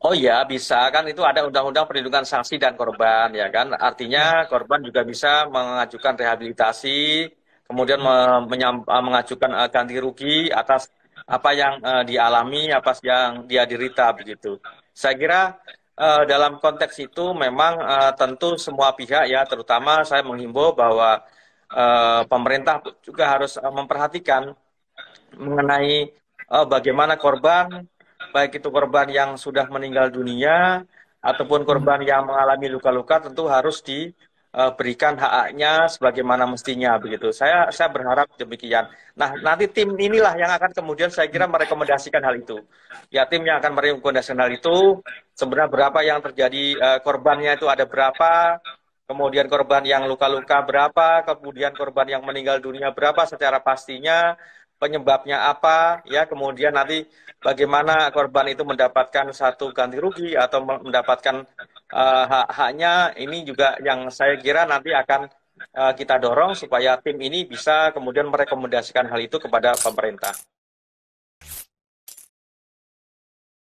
Oh iya, bisa kan itu ada undang-undang perlindungan saksi dan korban ya kan. Artinya Ya. korban juga bisa mengajukan rehabilitasi, kemudian mengajukan ganti rugi atas apa yang dialami, apa yang dia derita begitu. Saya kira dalam konteks itu memang tentu semua pihak ya, terutama saya menghimbau bahwa pemerintah juga harus memperhatikan mengenai bagaimana korban, baik itu korban yang sudah meninggal dunia ataupun Hmm. korban yang mengalami luka-luka tentu harus diberikan hak-haknya sebagaimana mestinya begitu. Saya berharap demikian. Nah, nanti tim inilah yang akan kemudian saya kira merekomendasikan hal itu. Ya, tim yang akan merekomendasikan hal itu sebenarnya berapa yang terjadi korbannya itu ada berapa, kemudian korban yang luka-luka berapa, kemudian korban yang meninggal dunia berapa secara pastinya, penyebabnya apa, ya, kemudian nanti bagaimana korban itu mendapatkan satu ganti rugi atau mendapatkan hak-haknya, ini juga yang saya kira nanti akan kita dorong supaya tim ini bisa kemudian merekomendasikan hal itu kepada pemerintah.